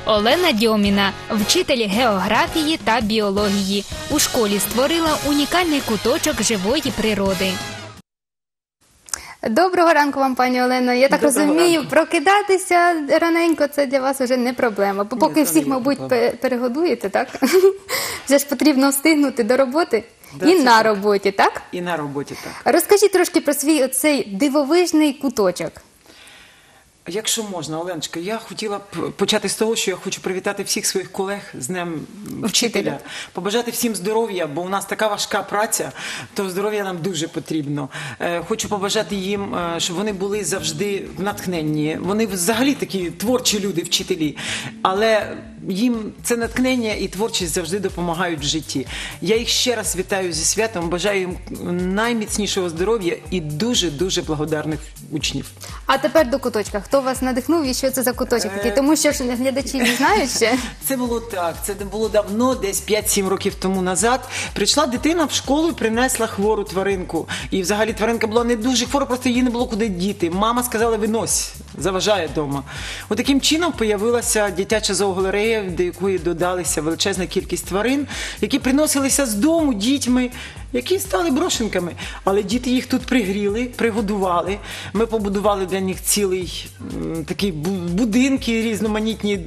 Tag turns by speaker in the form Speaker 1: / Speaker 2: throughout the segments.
Speaker 1: Олена Дьоміна, вчитель географії та біології. У школі створила унікальний куточок живої природи.
Speaker 2: Доброго ранку вам, пані Олено. Я так розумію, прокидатися раненько – це для вас вже не проблема. Бо поки всіх, мабуть, перегодуєте, так? Вже ж потрібно встигнути до роботи і на роботі, так?
Speaker 3: І на роботі, так.
Speaker 2: Розкажіть трошки про свій оцей дивовижний куточок.
Speaker 3: Якщо можна, Оленочка, я хотіла б почати з того, що я хочу привітати всіх своїх колег з Днем вчителя. Побажати всім здоров'я, бо у нас така важка праця, то здоров'я нам дуже потрібно. Хочу побажати їм, щоб вони були завжди в натхненні. Вони взагалі такі творчі люди, вчителі, але їм це натхнення і творчість завжди допомагають в житті. Я їх ще раз вітаю зі святом, бажаю їм найміцнішого здоров'я і дуже-дуже благодарних учнів.
Speaker 2: А тепер до куточка. Хто вас надихнув і що це за куточок такий? Тому що ж глядачі не знають ще.
Speaker 3: Це було так. Це було давно, десь 5-7 років тому назад. Прийшла дитина в школу і принесла хвору тваринку. І взагалі тваринка була не дуже хвора, просто її не було куди діти. Мама сказала, винось, заважає вдома. Отаким чином появилася дитяча зоогалерея, до якої додалися величезна кількість тварин, які приносилися з дому дітьми, які стали брошенками. Але діти їх тут пригріли, пригодували. Ми побудували для них цілий такі будинки, різноманітні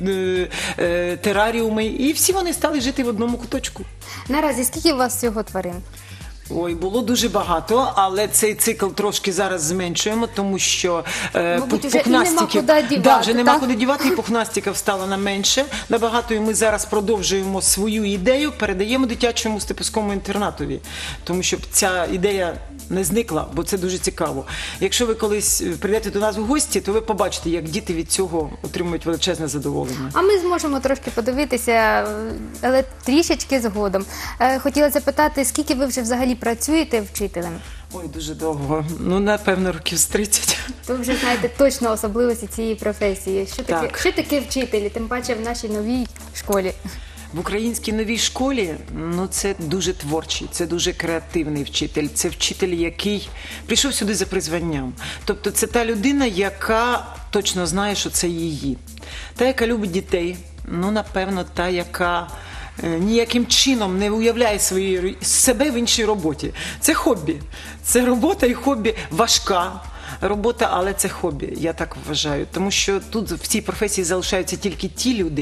Speaker 3: тераріуми. І всі вони стали жити в одному куточку.
Speaker 2: Наразі скільки у вас всього тварин?
Speaker 3: Ой, було дуже багато, але цей цикл трошки зараз зменшуємо, тому що пухнастиків... вже нема куди дівати, і пухнастиків стало на менше. Набагато, і ми зараз продовжуємо свою ідею, передаємо дитячому степському інтернатові, тому що ця ідея не зникла, бо це дуже цікаво. Якщо ви колись прийдете до нас в гості, то ви побачите, як діти від цього отримують величезне задоволення.
Speaker 2: А ми зможемо трошки подивитися, але трішечки згодом. Хотіла запитати, скільки ви вже взагалі працюєте вчителем?
Speaker 3: Ой, дуже довго. Ну, напевно, років з 30.
Speaker 2: Ви вже знаєте точно особливості цієї професії. Що таке вчителі, тим паче в нашій новій школі?
Speaker 3: В українській новій школі, ну, це дуже творчий, це дуже креативний вчитель. Це вчитель, який прийшов сюди за призванням. Тобто це та людина, яка точно знає, що це її. Та, яка любить дітей, ну, напевно, та, яка ніяким чином не уявляє себе в іншій роботі. Це хобі. Це робота і хобі важка. Робота, але це хобі, я так вважаю. Тому що тут в цій професії залишаються тільки ті люди,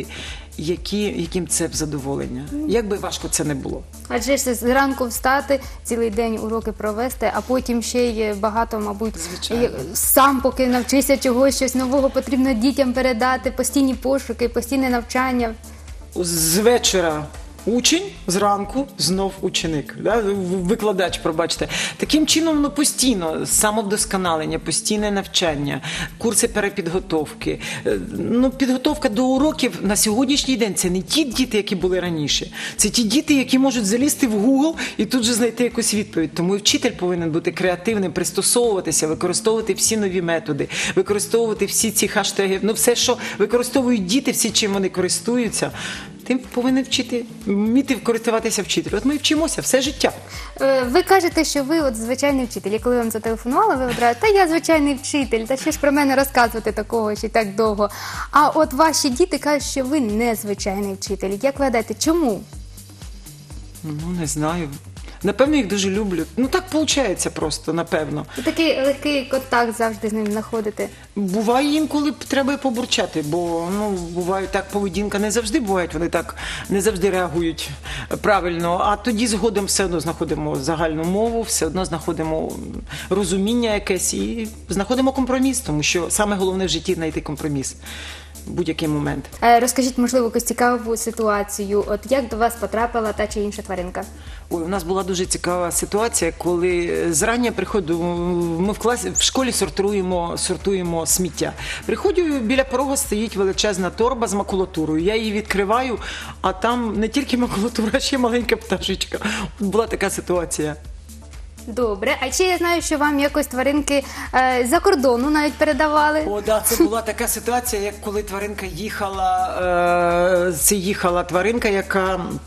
Speaker 3: яким це в задоволення. Як би важко це не було.
Speaker 2: Адже ж зранку встати, цілий день уроки провести, а потім ще й багато, мабуть, сам поки навчишся чогось, щось нового потрібно дітям передати, постійні пошуки, постійне навчання.
Speaker 3: З вечора учень, зранку знов ученик, викладач, пробачте. Таким чином, ну, постійно самовдосконалення, постійне навчання, курси перепідготовки. Ну, підготовка до уроків на сьогоднішній день – це не ті діти, які були раніше. Це ті діти, які можуть залізти в Google і тут же знайти якусь відповідь. Тому і вчитель повинен бути креативним, пристосовуватися, використовувати всі нові методи, використовувати всі ці хаштеги. Ну, все, що використовують діти, всі, чим вони користуються, тим повинен вміти користуватися вчитель. От ми вчимося все життя.
Speaker 2: Ви кажете, що ви от звичайний вчитель. І коли вам зателефонували, ви одразу, та я звичайний вчитель, та що ж про мене розказувати такого ще так довго. А от ваші діти кажуть, що ви не звичайний вчитель. Як ви гадаєте, чому?
Speaker 3: Ну, не знаю. Напевно, їх дуже люблю. Ну, так виходить просто, напевно.
Speaker 2: І такий легкий контакт завжди з ним знаходите?
Speaker 3: Буває інколи треба побурчати, бо, ну, буває так, поведінка не завжди буває, вони так не завжди реагують правильно, а тоді згодом все одно знаходимо загальну мову, все одно знаходимо розуміння якесь і знаходимо компроміс, тому що саме головне в житті – знайти компроміс. Будь-який момент.
Speaker 2: Розкажіть, можливо, якусь цікаву ситуацію. От як до вас потрапила та чи інша тваринка?
Speaker 3: Ой, у нас була дуже цікава ситуація, коли зрання приходимо, ми в школі сортуємо сміття. Приходжу, біля порога стоїть величезна торба з макулатурою. Я її відкриваю, а там не тільки макулатура, а ще маленька пташечка. Була така ситуація.
Speaker 2: Добре. А ще я знаю, що вам якось тваринки за кордону навіть передавали.
Speaker 3: О, да, це була така ситуація, як коли тваринка їхала, яка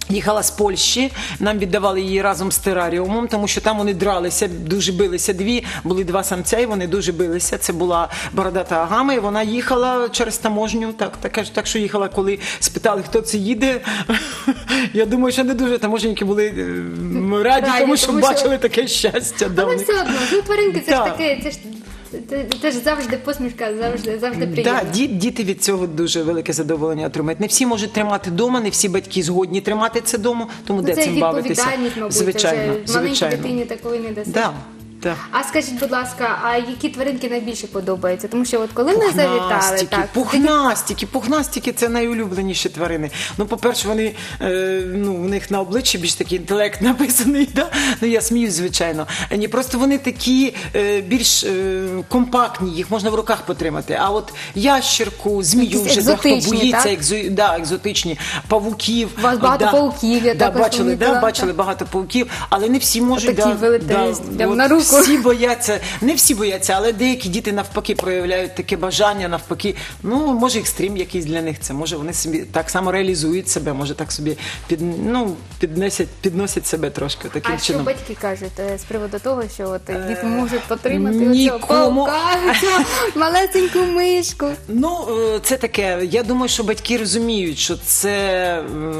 Speaker 3: Їхала з Польщі, нам віддавали її разом з тераріумом, тому що там вони дралися, дуже билися були два самця, і вони дуже билися. Це була бородата Агама, і вона їхала через таможню, так що їхала, коли спитали, хто це їде. Я думаю, що не дуже таможенники були раді, тому що бачили таке щастя.
Speaker 2: Але все одно, тваринки це ж таке, це ж завжди посмішка, завжди приємно.
Speaker 3: Так, діти від цього дуже велике задоволення отримують. Не всі можуть тримати вдома, не всі батьки згодні тримати це вдома, тому де цим бавитися.
Speaker 2: Це відповідальність, мабуть,
Speaker 3: звичайно,
Speaker 2: вже маленькій дитині такої не дасть.
Speaker 3: Да. Так.
Speaker 2: А скажіть, будь ласка, а які тваринки найбільше подобаються? Тому що от коли ми завітали...
Speaker 3: Пухнастики – це найулюбленіші тварини. Ну, по-перше, вони, в них на обличчі більш такий інтелект написаний, да? Ну, я сміюсь, звичайно. Ні, просто вони такі більш компактні, їх можна в руках потримати. А от ящерку, змію вже, хто боїться, екзотичні, павуків.
Speaker 2: У вас багато павуків, я також
Speaker 3: бачили багато павуків, але не всі можуть...
Speaker 2: Такі велетенські, на руку.
Speaker 3: Всі бояться, не всі бояться, але деякі діти навпаки проявляють таке бажання, навпаки, може екстрим якийсь для них це, може вони собі так само реалізують себе, може так собі підносять себе трошки таким чином.
Speaker 2: А що батьки кажуть з приводу того, що от діти можуть потримати оцього паука, цю малесеньку мишку?
Speaker 3: Це таке, я думаю, що батьки розуміють, що це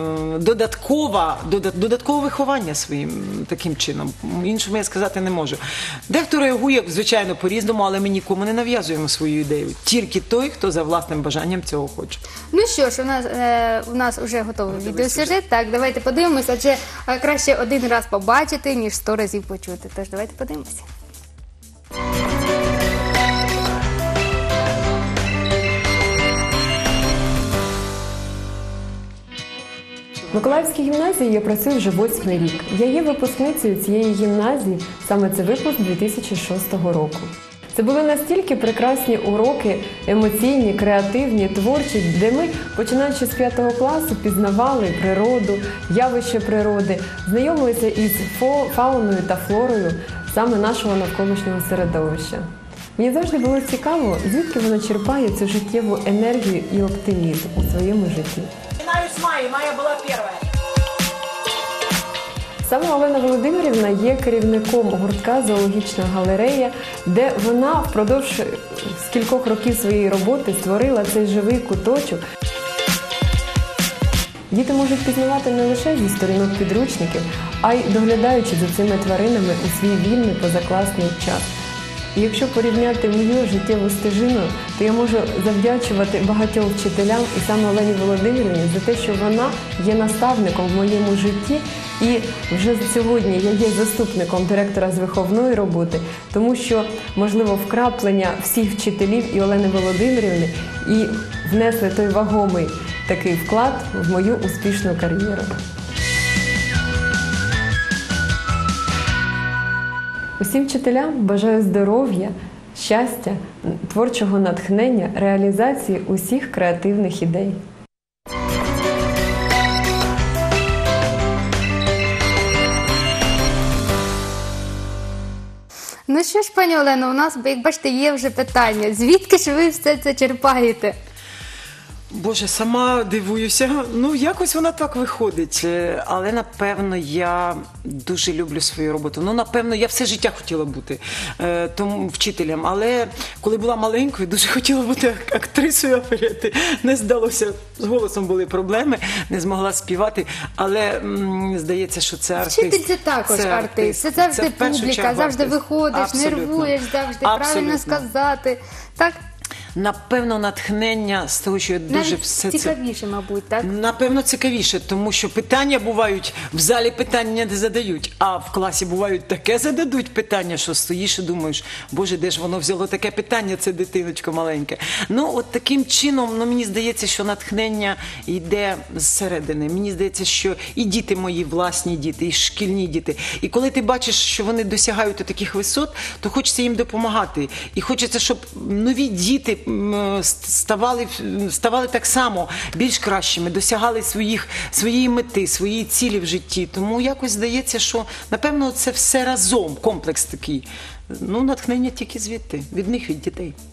Speaker 3: додаткове виховання своїм таким чином. Іншому я сказати не можу. Дехто реагує, звичайно, по-різному, але ми нікому не нав'язуємо свою ідею. Тільки той, хто за власним бажанням цього хоче.
Speaker 2: Ну що ж, у нас вже готовий відеосюжет. Так, давайте подивимося, адже краще один раз побачити, ніж 100 разів почути. Тож давайте подивимося.
Speaker 4: В Миколаївській гімназії я працюю вже 8-й рік. Я є випускницею цієї гімназії, саме це випуск 2006 року. Це були настільки прекрасні уроки, емоційні, креативні, творчі, де ми, починаючи з 5 класу, пізнавали природу, явище природи, знайомилися із фауною та флорою саме нашого навколишнього середовища. Мені завжди було цікаво, звідки вона черпає цю життєву енергію і оптимізм у своєму житті.
Speaker 3: Починаю з Майї, Майя була перша.
Speaker 4: Саме Олена Володимирівна є керівником гуртка «Зоологічна галерея», де вона впродовж кількох років своєї роботи створила цей живий куточок. Діти можуть пізнавати не лише зі сторінок підручників, а й доглядаючи за цими тваринами у свій вільний позакласний час. І якщо порівняти мою життєву стежину, то я можу завдячувати багатьом вчителям і саме Олені Володимирівні за те, що вона є наставником в моєму житті. І вже сьогодні я є заступником директора з виховної роботи, тому що, можливо, вкраплення всіх вчителів і Олени Володимирівни і внесли той вагомий такий вклад в мою успішну кар'єру. Усім вчителям бажаю здоров'я, щастя, творчого натхнення, реалізації усіх креативних ідей.
Speaker 2: Ну що ж, пані Олено, у нас, як бачите, є вже питання. Звідки ж ви все це черпаєте?
Speaker 3: Боже, сама дивуюся. Якось вона так виходить. Але, напевно, я дуже люблю свою роботу. Напевно, я все життя хотіла бути вчителем. Але коли була маленькою, дуже хотіла бути актрисою оперети. Не здалося, з голосом були проблеми, не змогла співати. Але здається, що це артист.
Speaker 2: Вчитель – це також артист. Це завжди публіка, завжди виходиш, нервуєш, завжди правильно сказати. Так?
Speaker 3: Напевно, натхнення з того, що я дуже все це...
Speaker 2: цікавіше, мабуть, так?
Speaker 3: Напевно, цікавіше, тому що питання бувають, в залі питання не задають, а в класі бувають таке зададуть питання, що стоїш і думаєш, боже, де ж воно взяло таке питання, це дитиночко маленьке. От таким чином, мені здається, що натхнення йде зсередини. Мені здається, що і діти мої, власні діти, і шкільні діти. І коли ти бачиш, що вони досягають таких висот, то хочеться їм допомагати. І хочеться, щоб нові діти ставали так само більш кращими, досягали своєї мети, своєї цілі в житті. Тому якось здається, що, напевно, це все разом, комплекс такий. Натхнення тільки звідти, від них, від дітей.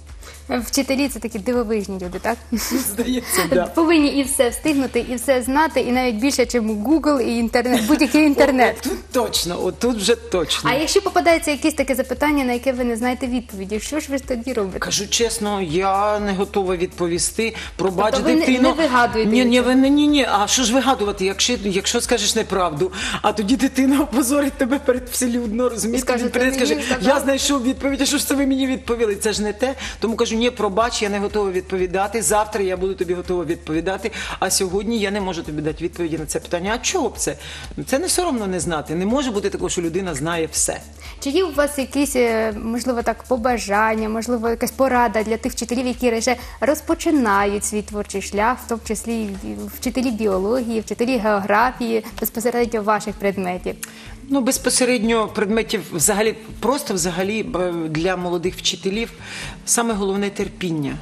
Speaker 2: Вчителі – це такі дивовижні люди, так?
Speaker 3: Здається, да.
Speaker 2: Повинні і все встигнути, і все знати, і навіть більше, ніж Google і інтернет, будь-який інтернет.
Speaker 3: Тут точно, отут вже точно.
Speaker 2: А якщо попадається якесь таке запитання, на яке ви не знаєте відповіді, що ж ви тоді робите?
Speaker 3: Кажу чесно, я не готова відповісти. Пробач,
Speaker 2: Тобто ви
Speaker 3: дитино.
Speaker 2: не вигадуєте
Speaker 3: Ні,
Speaker 2: нічого?
Speaker 3: ні. А що ж вигадувати, якщо скажеш неправду, а тоді дитина опозорить тебе перед вселюдно, розумієте?
Speaker 2: І скаже,
Speaker 3: Він прийде і
Speaker 2: «Ти
Speaker 3: скаже,
Speaker 2: мені сказав?»
Speaker 3: я знайшов відповідь, а що ж це ви мені відповіли? Це ж не те. Тому кажу, ні, пробач, я не готова відповідати. Завтра я буду тобі готова відповідати, а сьогодні я не можу тобі дати відповіді на це питання. А чого б це? Це не соромно не знати. Не може бути такого, що людина знає все.
Speaker 2: Чи є у вас якісь, можливо, так, побажання, можливо, якась порада для тих вчителів, які вже розпочинають свій творчий шлях, в тому числі і вчителі біології, вчителі географії, безпосередньо ваших предметів?
Speaker 3: Ну, безпосередньо предметів взагалі, просто взагалі для молодих вчителів саме головне терпіння.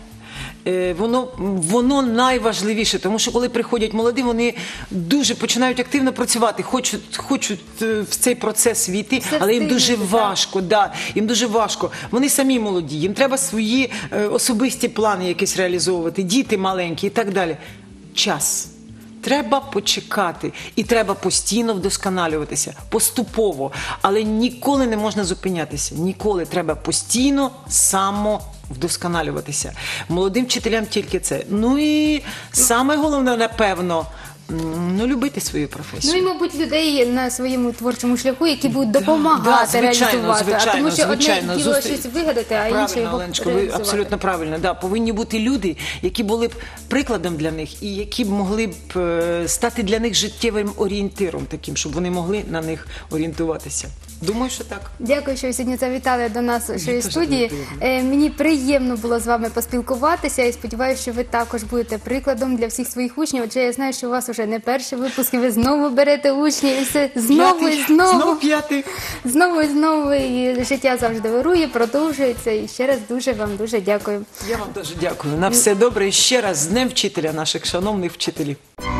Speaker 3: Воно найважливіше, тому що коли приходять молоді, вони дуже починають активно працювати, хочуть в цей процес війти, але їм дуже важко. Да, їм дуже важко. Вони самі молоді, їм треба свої особисті плани якісь реалізовувати, діти маленькі і так далі. Час. Треба почекати і треба постійно вдосконалюватися, поступово, але ніколи не можна зупинятися, ніколи треба постійно самовдосконалюватися. Молодим вчителям тільки це. Ну і саме головне, напевно, любити свою професію.
Speaker 2: Ну і, мабуть, людей на своєму творчому шляху, які будуть допомагати реалізувати. А тому що одне діло щось вигадати, а інше
Speaker 3: правильно,
Speaker 2: його
Speaker 3: Оленочко, ви
Speaker 2: реалізувати.
Speaker 3: абсолютно правильно. Да, повинні бути люди, які були б прикладом для них і які б могли б стати для них життєвим орієнтиром таким, щоб вони могли на них орієнтуватися. Думаю, що так.
Speaker 2: Дякую, що ви сьогодні завітали до нашої
Speaker 3: теж
Speaker 2: студії.
Speaker 3: дуже приємно.
Speaker 2: Мені приємно було з вами поспілкуватися і сподіваюся, що ви також будете прикладом для всіх своїх учнів. Адже я знаю, що у вас вже не перший випуск, і ви знову берете учнів, і все знову і знову.
Speaker 3: Знов п'ятий.
Speaker 2: Знову і знову, і життя завжди вирує, продовжується. І ще раз дуже дякую.
Speaker 3: Я вам дуже дякую. На все добре і ще раз з Днем вчителя, наших шановних вчителів.